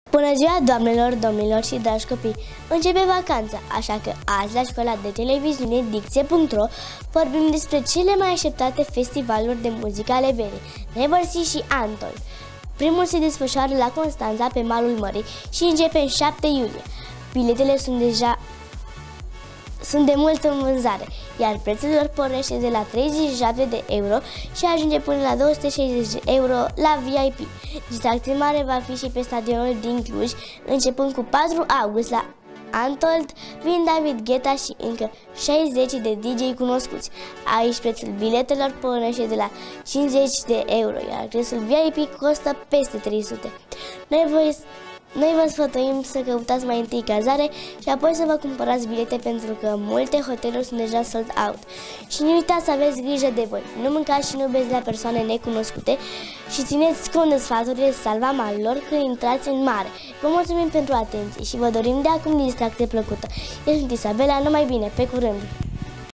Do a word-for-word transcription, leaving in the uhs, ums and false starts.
Bună ziua, doamnelor, domnilor și dragi copii! Începe vacanța, așa că azi la școala de televiziune dicție punct ro vorbim despre cele mai așteptate festivaluri de muzică ale verii, Neversea și Antol. Primul se desfășoară la Constanța, pe malul mării, și începe în șapte iulie. Biletele sunt deja sunt de mult în vânzare, iar prețul lor pornește de la treizeci și șapte de euro și ajunge până la două sute șaizeci de euro la V I P. Distracție mare va fi și pe stadionul din Cluj, începând cu patru august la Antold, vin David Guetta și încă șaizeci de D J cunoscuți. Aici prețul biletelor pornește de la cincizeci de euro, iar prețul V I P costă peste trei sute. Noi voi Noi vă sfătuim să căutați mai întâi cazare și apoi să vă cumpărați bilete, pentru că multe hoteluri sunt deja sold out. Și nu uitați să aveți grijă de voi, nu mâncați și nu beți la persoane necunoscute și țineți cont de sfaturile salvamalilor când intrați în mare. Vă mulțumim pentru atenție și vă dorim de acum distracție plăcută. Eu sunt Isabela, numai bine, pe curând!